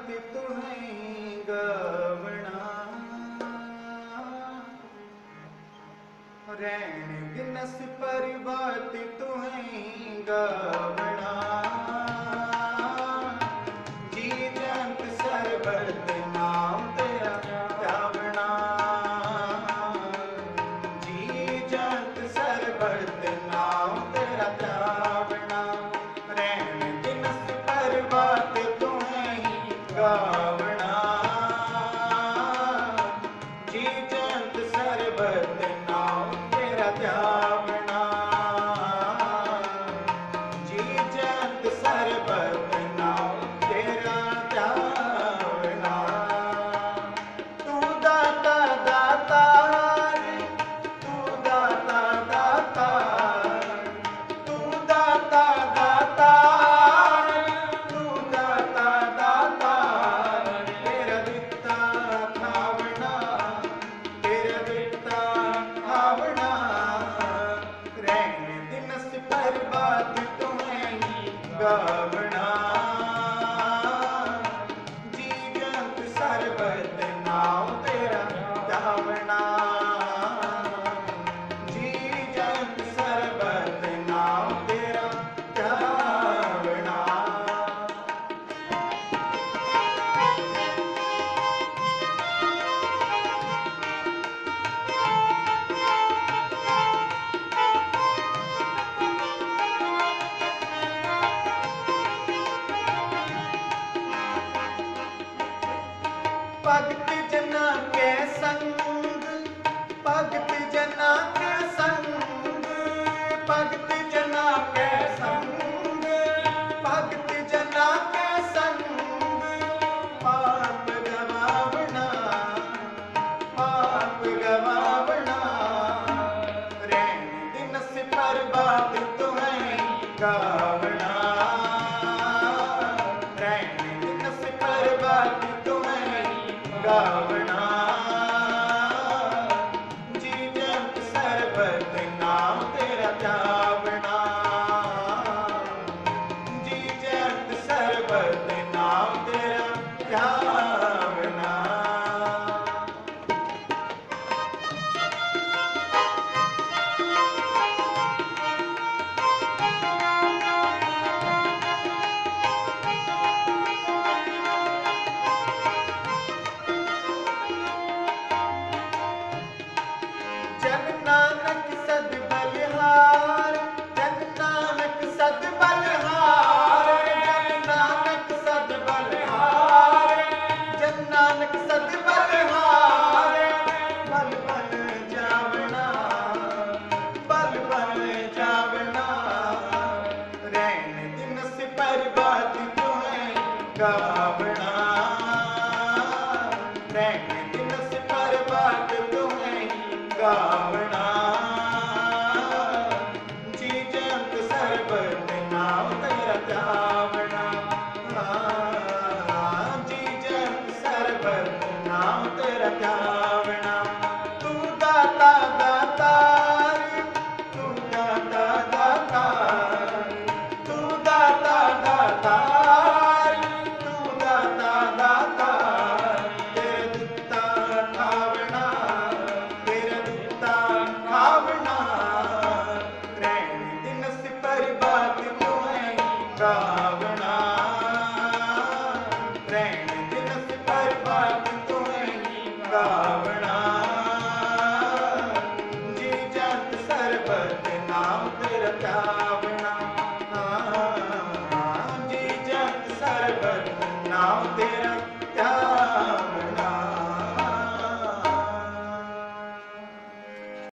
तुम्हें गवना रैन दिनस परिबात तुम्हें गवना जी जंत सरबत नाम तेरा गावना जी जंत सरबत नाम तेरा गावना रैन दिनस परिबात गावना जी जंत सरबत नाम तेरा ध्यावना जी जंत सरबत नाम तेरा ध्यावना तू दाता दातार तू दाता दातार तू दाता दातार तू दाता दातार तेरा दिता खावना तेरा दिता खावना रैन दिनस परिबात तुम्हें गावना जी जंत सरबत नाम तेरा ध्यावना जी जंत सरबत नाम तेरा ध्यावना भगत जना के संग भगत जना के संग भगत जना के संग भगत जना के संग पाप गवावना रैन दिनस परिबात तुम्हें गावना रैन दिनस परिबात तुम्हें गावना जी जंत सरबत नाम तेरा ध्यावना जी जंत सरबत नाम तेरा ध्यावना जन नानक सद बलिहार जन नानक सद बलिहार जन नानक सद बलिहार जन नानक सद बलिहार बल बल जावना बल बल जावना रैन दिनस परिबात तुम्हें गावना रैन दिनस परिबात तुम्हें गावना जी जंत सरबत नाम तेरा ध्यावना जी जंत सरबत नाम तेरा ध्यावना तू दाता दातार तू दाता दातार तू दाता दातार तू दाता दातार तेरा दिता खावना तेरा दिता खावना रैन दिनस परिबात तुम्हें गावना रैन दिनस परिबात तुम्हें गावना जी जंत सरबत नाम तेरा ध्यावना जी जंत सरबत नाम तेरा ध्यावना